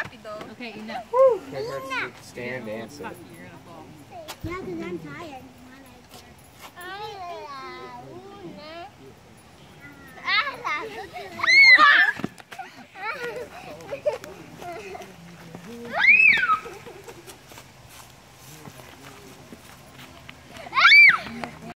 rápido. Okay, enough. Stand and sit. You're gonna fall. Yeah, because I'm tired. Ah,